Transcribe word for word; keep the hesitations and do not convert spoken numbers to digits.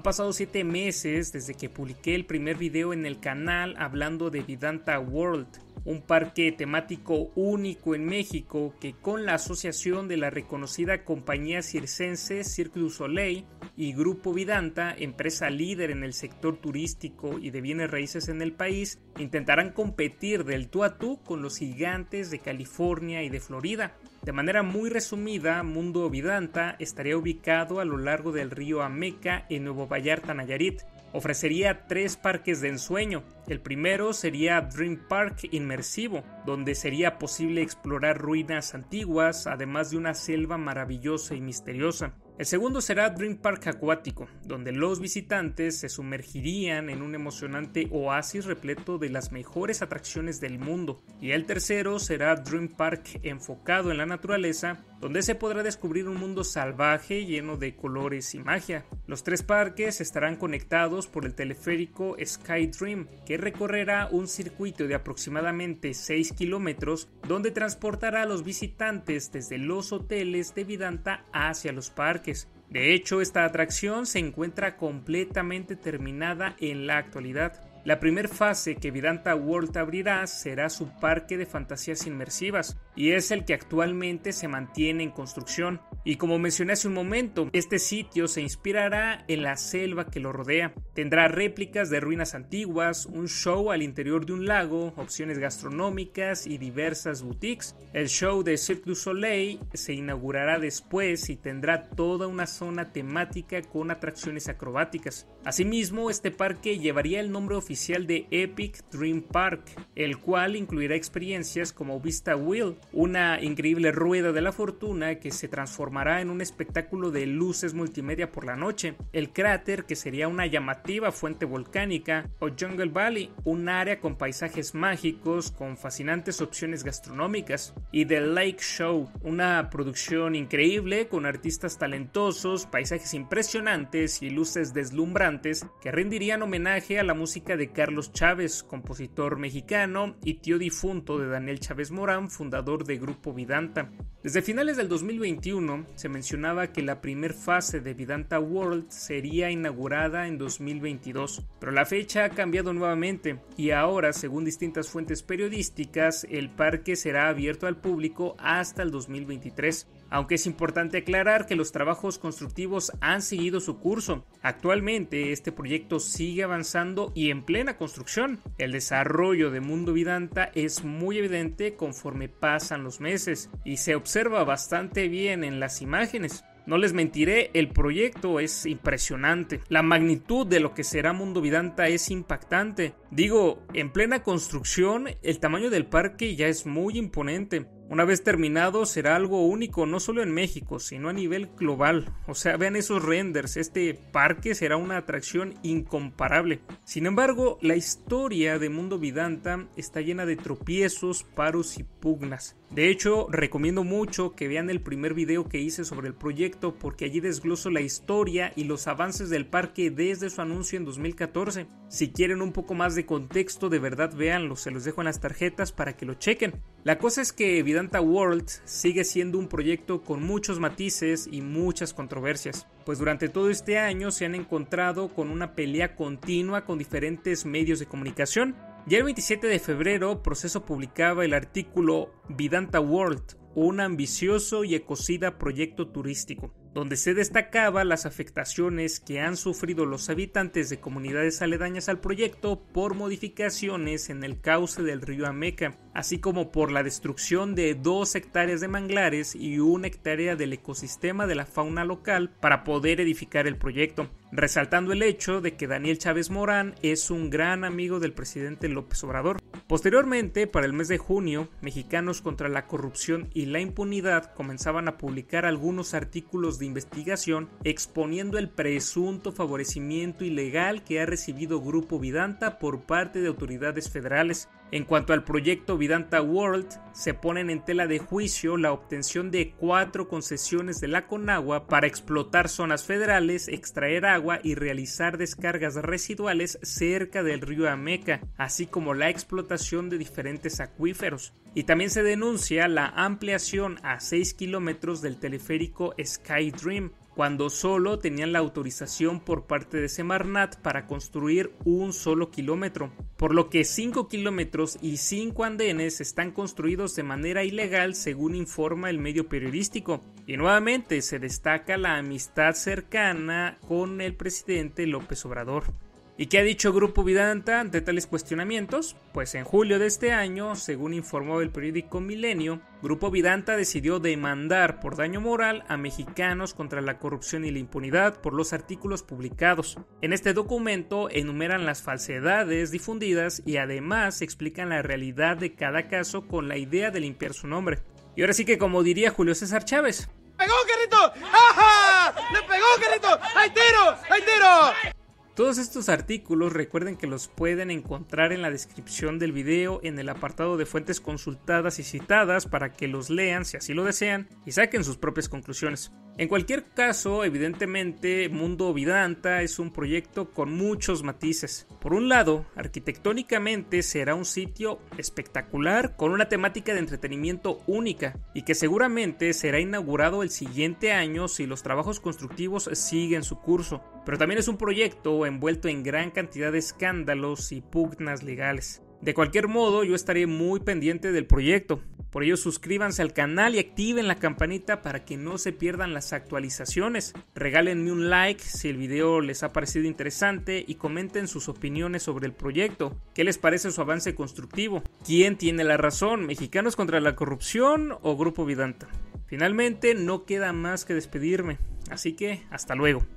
pasado siete meses desde que publiqué el primer video en el canal hablando de Vidanta World, un parque temático único en México que, con la asociación de la reconocida compañía circense Cirque du Soleil y Grupo Vidanta, empresa líder en el sector turístico y de bienes raíces en el país, intentarán competir del tú a tú con los gigantes de California y de Florida. De manera muy resumida, Mundo Vidanta estaría ubicado a lo largo del río Ameca en Nuevo Vallarta, Nayarit. Ofrecería tres parques de ensueño. El primero sería Dream Park Inmersivo, donde sería posible explorar ruinas antiguas, además de una selva maravillosa y misteriosa. El segundo será Dream Park Acuático, donde los visitantes se sumergirían en un emocionante oasis repleto de las mejores atracciones del mundo. Y el tercero será Dream Park Enfocado en la Naturaleza, donde se podrá descubrir un mundo salvaje lleno de colores y magia. Los tres parques estarán conectados por el teleférico Sky Dream, que recorrerá un circuito de aproximadamente seis kilómetros, donde transportará a los visitantes desde los hoteles de Vidanta hacia los parques. De hecho, esta atracción se encuentra completamente terminada en la actualidad. La primera fase que Vidanta World abrirá será su parque de fantasías inmersivas, y es el que actualmente se mantiene en construcción. Y como mencioné hace un momento, este sitio se inspirará en la selva que lo rodea. Tendrá réplicas de ruinas antiguas, un show al interior de un lago, opciones gastronómicas y diversas boutiques. El show de Cirque du Soleil se inaugurará después y tendrá toda una zona temática con atracciones acrobáticas. Asimismo, este parque llevaría el nombre oficial de Epic Dream Park, el cual incluirá experiencias como Vista Wheel, una increíble rueda de la fortuna que se transformará en un espectáculo de luces multimedia por la noche, el cráter, que sería una llamativa fuente volcánica, o Jungle Valley, un área con paisajes mágicos con fascinantes opciones gastronómicas, y The Lake Show, una producción increíble con artistas talentosos, paisajes impresionantes y luces deslumbrantes que rendirían homenaje a la música de Carlos Chávez, compositor mexicano y tío difunto de Daniel Chávez Morán, fundador de Grupo Vidanta. Desde finales del dos mil veintiuno se mencionaba que la primera fase de Vidanta World sería inaugurada en dos mil veintidós, pero la fecha ha cambiado nuevamente y ahora, según distintas fuentes periodísticas, el parque será abierto al público hasta el dos mil veintitrés. Aunque es importante aclarar que los trabajos constructivos han seguido su curso. Actualmente este proyecto sigue avanzando y en plena construcción. El desarrollo de Mundo Vidanta es muy evidente conforme pasan los meses y se observa bastante bien en las imágenes. No les mentiré, el proyecto es impresionante. La magnitud de lo que será Mundo Vidanta es impactante. Digo, en plena construcción, el tamaño del parque ya es muy imponente. Una vez terminado será algo único no solo en México, sino a nivel global. O sea, vean esos renders, este parque será una atracción incomparable. Sin embargo, la historia de Mundo Vidanta está llena de tropiezos, paros y pugnas. De hecho, recomiendo mucho que vean el primer video que hice sobre el proyecto, porque allí desgloso la historia y los avances del parque desde su anuncio en dos mil catorce. Si quieren un poco más de contexto, de verdad véanlo, se los dejo en las tarjetas para que lo chequen. La cosa es que Vidanta World sigue siendo un proyecto con muchos matices y muchas controversias, pues durante todo este año se han encontrado con una pelea continua con diferentes medios de comunicación. Ya el veintisiete de febrero, Proceso publicaba el artículo Vidanta World, un ambicioso y ecocida proyecto turístico, donde se destacaba las afectaciones que han sufrido los habitantes de comunidades aledañas al proyecto por modificaciones en el cauce del río Ameca, así como por la destrucción de dos hectáreas de manglares y una hectárea del ecosistema de la fauna local para poder edificar el proyecto, resaltando el hecho de que Daniel Chávez Morán es un gran amigo del presidente López Obrador. Posteriormente, para el mes de junio, Mexicanos contra la Corrupción y la Impunidad comenzaban a publicar algunos artículos de investigación exponiendo el presunto favorecimiento ilegal que ha recibido Grupo Vidanta por parte de autoridades federales. En cuanto al proyecto Vidanta World, se ponen en tela de juicio la obtención de cuatro concesiones de la Conagua para explotar zonas federales, extraer agua y realizar descargas residuales cerca del río Ameca, así como la explotación de diferentes acuíferos. Y también se denuncia la ampliación a seis kilómetros del teleférico Sky Dream, cuando solo tenían la autorización por parte de Semarnat para construir un solo kilómetro, por lo que cinco kilómetros y cinco andenes están construidos de manera ilegal, según informa el medio periodístico. Y nuevamente se destaca la amistad cercana con el presidente López Obrador. ¿Y qué ha dicho Grupo Vidanta ante tales cuestionamientos? Pues en julio de este año, según informó el periódico Milenio, Grupo Vidanta decidió demandar por daño moral a mexicanos contra la corrupción y la impunidad por los artículos publicados. En este documento enumeran las falsedades difundidas y además explican la realidad de cada caso con la idea de limpiar su nombre. Y ahora sí que, como diría Julio César Chávez, ¡pegó, Carrito! ¡Ajá! ¡Le pegó, Carrito! ¡Hay tiro! ¡Hay tiro! Todos estos artículos recuerden que los pueden encontrar en la descripción del video en el apartado de fuentes consultadas y citadas para que los lean si así lo desean y saquen sus propias conclusiones. En cualquier caso, evidentemente, Mundo Vidanta es un proyecto con muchos matices. Por un lado, arquitectónicamente será un sitio espectacular con una temática de entretenimiento única y que seguramente será inaugurado el siguiente año si los trabajos constructivos siguen su curso. Pero también es un proyecto envuelto en gran cantidad de escándalos y pugnas legales. De cualquier modo, yo estaré muy pendiente del proyecto. Por ello, suscríbanse al canal y activen la campanita para que no se pierdan las actualizaciones. Regálenme un like si el video les ha parecido interesante y comenten sus opiniones sobre el proyecto. ¿Qué les parece su avance constructivo? ¿Quién tiene la razón? ¿Mexicanos contra la corrupción o Grupo Vidanta? Finalmente, no queda más que despedirme. Así que, hasta luego.